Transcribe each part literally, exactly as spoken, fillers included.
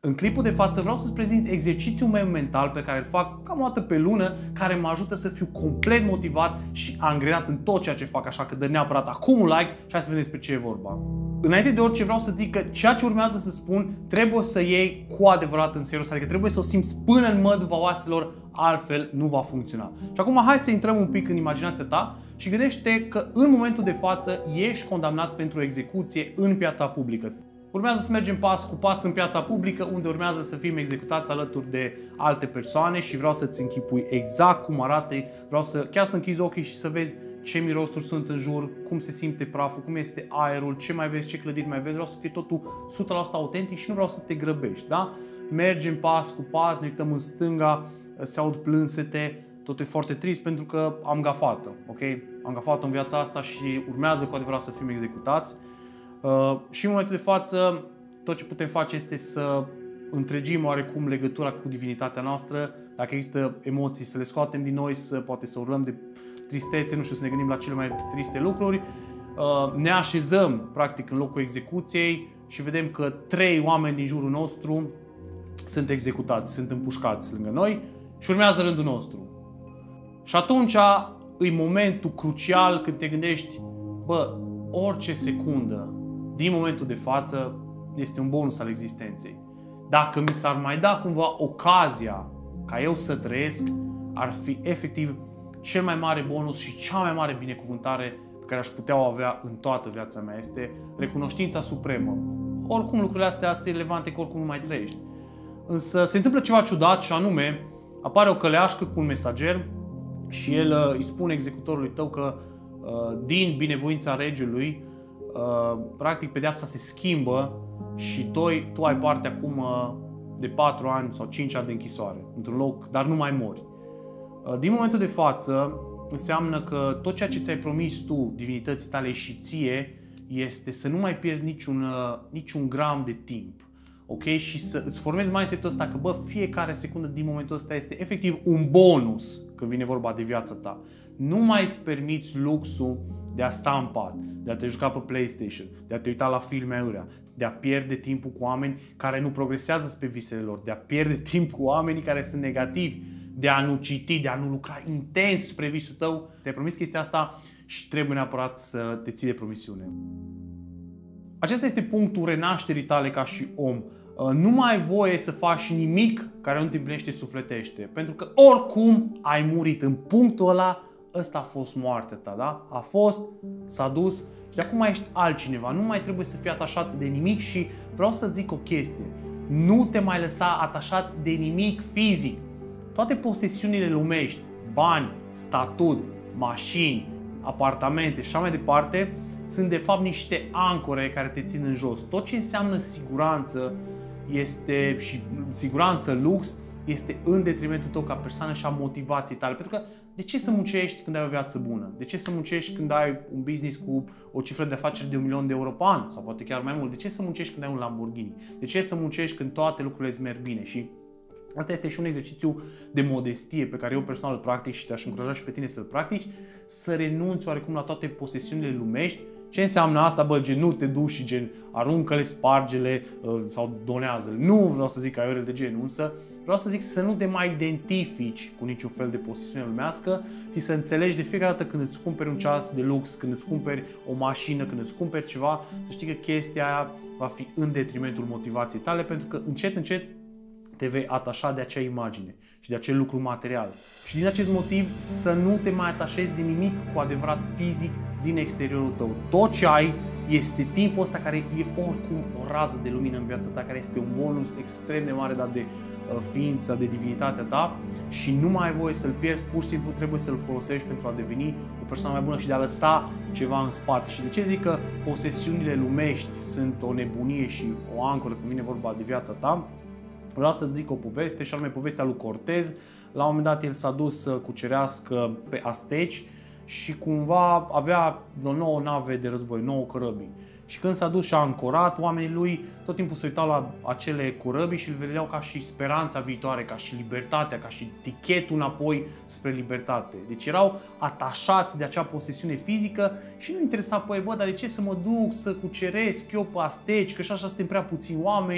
În clipul de față vreau să-ți prezint exercițiul meu mental pe care îl fac cam o dată pe lună, care mă ajută să fiu complet motivat și angrenat în tot ceea ce fac, așa că dă neapărat acum un like și hai să vedem despre ce e vorba. Înainte de orice vreau să zic că ceea ce urmează să spun trebuie să iei cu adevărat în serios, adică trebuie să o simți până în măduva oaselor, altfel nu va funcționa. Și acum hai să intrăm un pic în imaginația ta și gândește că în momentul de față ești condamnat pentru execuție în piața publică. Urmează să mergem pas cu pas în piața publică, unde urmează să fim executați alături de alte persoane și vreau să-ți închipui exact cum arată, vreau să chiar să închizi ochii și să vezi ce mirosuri sunt în jur, cum se simte praful, cum este aerul, ce mai vezi, ce clădiri mai vezi. Vreau să fie totul o sută la sută autentic și nu vreau să te grăbești, da? Mergem pas cu pas, ne uităm în stânga, se aud plânsete, totul e foarte trist pentru că am gafată, ok? Am gafată în viața asta și urmează cu adevărat să fim executați. Uh, și în momentul de față, tot ce putem face este să întregim oarecum legătura cu divinitatea noastră. Dacă există emoții, să le scoatem din noi, să poate să urlăm de tristețe, nu știu, să ne gândim la cele mai triste lucruri. Uh, ne așezăm, practic, în locul execuției și vedem că trei oameni din jurul nostru sunt executați, sunt împușcați lângă noi și urmează rândul nostru. Și atunci e momentul crucial când te gândești, bă, orice secundă din momentul de față este un bonus al existenței. Dacă mi s-ar mai da cumva ocazia ca eu să trăiesc, ar fi efectiv cel mai mare bonus și cea mai mare binecuvântare pe care aș putea o avea în toată viața mea. Este recunoștința supremă. Oricum lucrurile astea sunt relevante, că oricum nu mai trăiești. Însă se întâmplă ceva ciudat și anume, apare o căleașcă cu un mesager și el îi spune executorului tău că din binevoința regelui, practic pedeapsa se schimbă și tu, tu ai parte acum de patru ani sau cinci ani de închisoare într-un loc, dar nu mai mori. Din momentul de față înseamnă că tot ceea ce ți-ai promis tu divinității tale și ție este să nu mai pierzi niciun, niciun gram de timp. Ok? Și să îți formezi mindset-ul ăsta că, bă, fiecare secundă din momentul ăsta este efectiv un bonus când vine vorba de viața ta. Nu mai îți permiți luxul de a sta în pat, de a te juca pe PlayStation, de a te uita la filme aiurea, de a pierde timpul cu oameni care nu progresează spre visele lor, de a pierde timp cu oamenii care sunt negativi, de a nu citi, de a nu lucra intens spre visul tău. Ți-ai promis chestia asta și trebuie neapărat să te ții de promisiune. Acesta este punctul renașterii tale ca și om. Nu mai ai voie să faci nimic care nu te împlinește sufletește, pentru că oricum ai murit. În punctul ăla, ăsta a fost moartea ta, da? A fost, s-a dus și de acum mai ești altcineva. Nu mai trebuie să fii atașat de nimic și vreau să zic o chestie. Nu te mai lăsa atașat de nimic fizic. Toate posesiunile lumești, bani, statut, mașini, apartamente și așa mai departe, sunt de fapt niște ancore care te țin în jos. Tot ce înseamnă siguranță este, și siguranță, lux, este în detrimentul tău ca persoană și a motivației tale. Pentru că de ce să muncești când ai o viață bună? De ce să muncești când ai un business cu o cifră de afaceri de un milion de euro pe an? Sau poate chiar mai mult? De ce să muncești când ai un Lamborghini? De ce să muncești când toate lucrurile îți merg bine? Și asta este și un exercițiu de modestie pe care eu personal îl practic și te-aș încuraja și pe tine să-l practici, să renunți oarecum la toate posesiunile lumești. Ce înseamnă asta? Bă, gen, nu te duci și gen, aruncă-le, sparge-le sau donează-le. Nu vreau să zic aiurele de genul, însă vreau să zic să nu te mai identifici cu niciun fel de posesiune lumească și să înțelegi de fiecare dată când îți cumperi un ceas de lux, când îți cumperi o mașină, când îți cumperi ceva, să știi că chestia aia va fi în detrimentul motivației tale, pentru că încet, încet te vei atașa de acea imagine și de acel lucru material. Și din acest motiv să nu te mai atașezi de nimic cu adevărat fizic din exteriorul tău. Tot ce ai este timpul ăsta care e oricum o rază de lumină în viața ta, care este un bonus extrem de mare dat de uh, ființa, de divinitatea ta și nu mai ai voie să-l pierzi, pur și simplu trebuie să-l folosești pentru a deveni o persoană mai bună și de a lăsa ceva în spate. Și de ce zic că posesiunile lumești sunt o nebunie și o ancoră când vine vorba de viața ta? Vreau să zic o poveste și anume povestea lui Cortez. La un moment dat el s-a dus să cucerească pe Azteci și cumva avea vreo nouă nave de război, nouă corăbii. Și când s-a dus și a ancorat, oamenii lui tot timpul se uitau la acele corăbii și îl vedeau ca și speranța viitoare, ca și libertatea, ca și tichetul înapoi spre libertate. Deci erau atașați de acea posesiune fizică și nu interesa, păi bă, dar de ce să mă duc să cuceresc eu pe Azteci, că și așa suntem prea puțini oameni,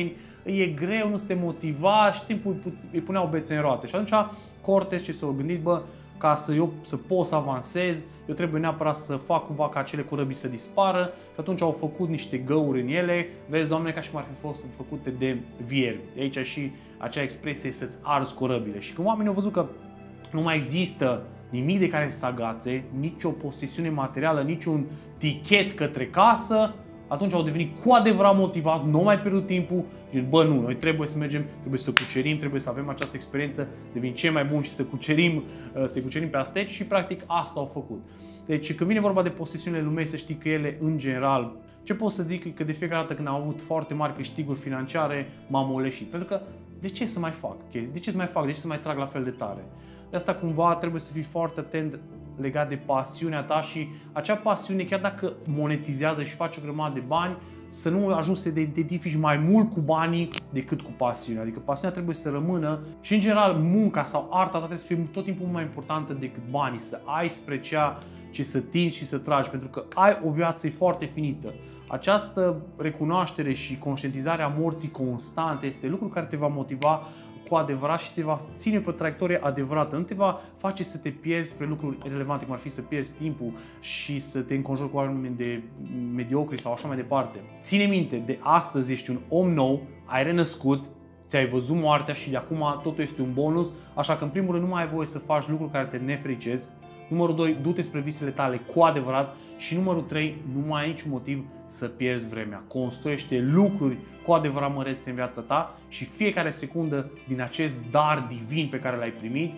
e greu, nu suntem motivați și timpul îi puneau bețe în roate. Și atunci Cortez ce s-a gândit, bă, ca să eu să pot să avansez, eu trebuie neapărat să fac cumva ca acele corăbii să dispară și atunci au făcut niște găuri în ele, vezi, Doamne, ca și cum ar fi fost făcute de viermi. De aici și acea expresie să-ți arzi corăbile. Și când oamenii au văzut că nu mai există nimic de care să se agațe, nicio posesiune materială, niciun tichet către casă, atunci au devenit cu adevărat motivați, nu au mai pierdut timpul și bă, nu, noi trebuie să mergem, trebuie să cucerim, trebuie să avem această experiență, devin cei mai buni și să cucerim, să cucerim pe asteci și practic asta au făcut. Deci când vine vorba de posesiunile lumei, să știi că ele în general, ce pot să zic că de fiecare dată când am avut foarte mari câștiguri financiare, m-am moleșit. Pentru că de ce să mai fac chestii? De ce să mai fac? De ce să mai trag la fel de tare? De asta cumva trebuie să fii foarte atent legat de pasiunea ta și acea pasiune, chiar dacă monetizează și face o grămadă de bani, să nu ajungi să te identifici mai mult cu banii decât cu pasiunea. Adică pasiunea trebuie să rămână și în general munca sau arta ta trebuie să fie tot timpul mai importantă decât banii, să ai spre ceea ce să tinzi și să tragi, pentru că ai o viață foarte finită. Această recunoaștere și conștientizare a morții constante este lucru care te va motiva cu adevărat și te va ține pe o traiectorie adevărată. Nu te va face să te pierzi spre lucruri relevante, cum ar fi să pierzi timpul și să te înconjori cu oameni de mediocri sau așa mai departe. Ține minte, de astăzi ești un om nou, ai renăscut, ți-ai văzut moartea și de acum totul este un bonus, așa că în primul rând nu mai ai voie să faci lucruri care te nefricezi. Numărul doi, du-te spre visele tale cu adevărat și numărul trei, nu mai ai niciun motiv să pierzi vremea. Construiește lucruri cu adevărat mărețe în viața ta și fiecare secundă din acest dar divin pe care l-ai primit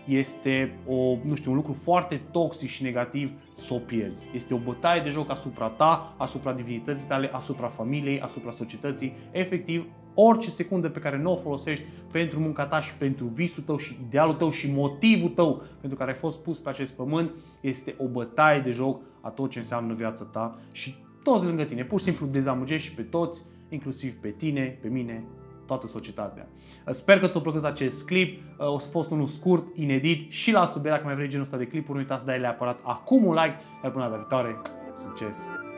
este o, nu știu, un lucru foarte toxic și negativ să o pierzi. Este o bătaie de joc asupra ta, asupra divinității tale, asupra familiei, asupra societății. Efectiv, orice secundă pe care nu o folosești pentru munca ta și pentru visul tău și idealul tău și motivul tău pentru care ai fost pus pe acest pământ este o bătaie de joc a tot ce înseamnă viața ta și toți lângă tine. Pur și simplu dezamăgești pe toți, inclusiv pe tine, pe mine, toată societatea. Sper că ți-a plăcut acest clip, a fost unul scurt, inedit și la subiect, dacă mai vrei genul ăsta de clipuri, nu uita să dai neapărat acum un like, iar până data viitoare, succes!